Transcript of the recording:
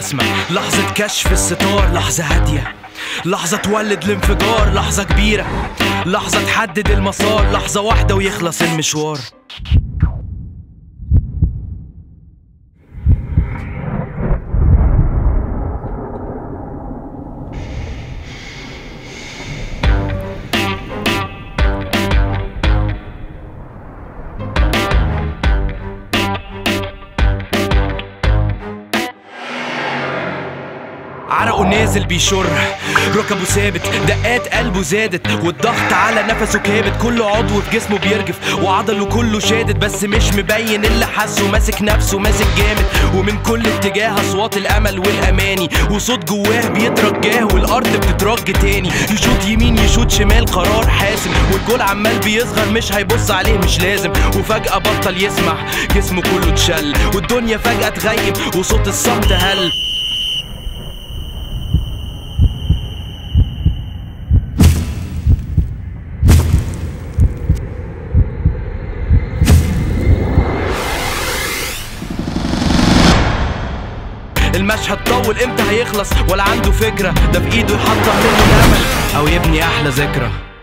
حاسمة، لحظة كشف الستار، لحظة هادية، لحظة تولد الانفجار، لحظة كبيرة، لحظة تحدد المسار، لحظة واحدة ويخلص المشوار. عرقه نازل بيشر، ركبه ثابت، دقات قلبه زادت، والضغط على نفسه كابت، كل عضو في جسمه بيرجف وعضله كله شادد، بس مش مبين اللي حاسه، ماسك نفسه ماسك جامد، ومن كل اتجاه اصوات الامل والاماني، وصوت جواه بيترجاه والارض بتترج تاني، يشوط يمين يشوط شمال قرار حاسم، والجول عمال بيصغر مش هيبص عليه مش لازم، وفجأة بطل يسمع، جسمه كله اتشل، والدنيا فجأة تغيب وصوت الصمت هل. المشهد طول امتى هيخلص ولا عنده فكرة، ده في ايده يحطم منه الامل او يبني احلى ذكرى.